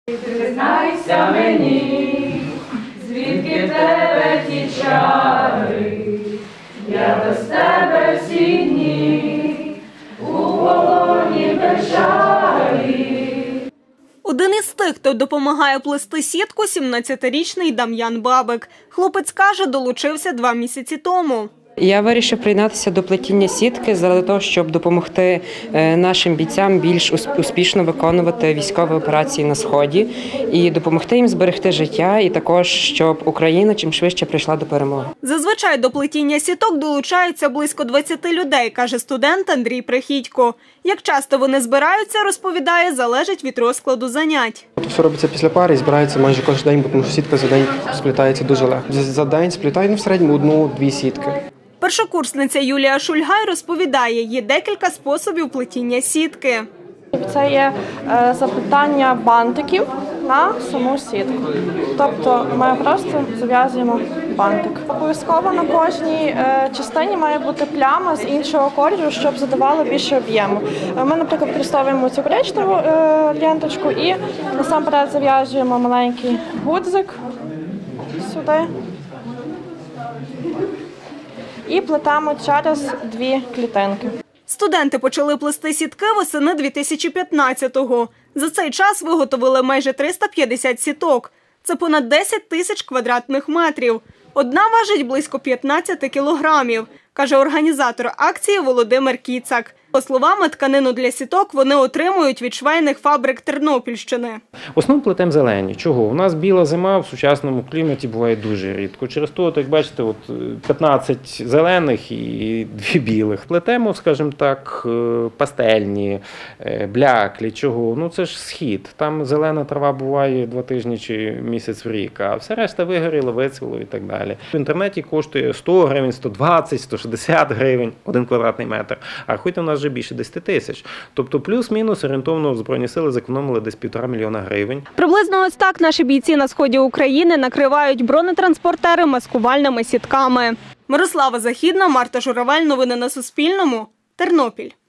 Признайся мені, звідки в тебе ті чари, я без тебе всі дні, у полоні печалі. Один із тих, хто допомагає плести сітку, 17-річний Дам'ян Бабик. Хлопець каже, долучився 2 місяці тому. Я вирішив приєднатися до плетіння сітки заради того, щоб допомогти нашим бійцям більш успішно виконувати військові операції на Сході і допомогти їм зберегти життя, і також, щоб Україна чим швидше прийшла до перемоги. Зазвичай до плетіння сіток долучаються близько 20 людей, каже студент Андрій Прихідько. Як часто вони збираються, розповідає, залежить від розкладу занять. Все робиться після пари і збирається майже кожен день, тому що сітка за день сплітається дуже легко. За день сплітають в середньому 1-2 сітки. Першокурсниця Юлія Шульгай розповідає, є декілька способів плетіння сітки. Це є заплітання бантиків на саму сітку. Тобто ми просто зав'язуємо бантик. Обов'язково на кожній частині має бути пляма з іншого кольору, щоб задавало більше об'єму. Ми, наприклад, використовуємо цю коричневу ленточку і насамперед зав'язуємо маленький гудзик сюди. І плетемо через 2 клітинки. Студенти почали плести сітки восени 2015-го. За цей час виготовили майже 350 сіток. Це понад 10 тисяч квадратних метрів. Одна важить близько 15 кілограмів, каже організатор акції Володимир Кіцак. По словам, тканину для сіток вони отримують від швейних фабрик Тернопільщини. В основному плетемо зелені. Чого? У нас біла зима в сучасному кліматі буває дуже рідко. Через то, як бачите, 15 зелених і 2 білих. Плетемо, скажімо так, пастельні, бляклі. Чого? Ну це ж схід. Там зелена трава буває 2 тижні чи місяць в рік, а все решта вигоріло, вицвіло і так далі. В інтернеті коштує 100 гривень, 120, 160 гривень 1 квадратний метр. А рахуйте, у нас вже більше 10 тисяч. Тобто плюс-мінус орієнтовно Збройні сили зекономили десь 1,5 мільйона гривень. Приблизно ось так наші бійці на сході України накривають бронетранспортери маскувальними сітками. Мирослава Західна, Марта Журавель. Новини на Суспільному. Тернопіль.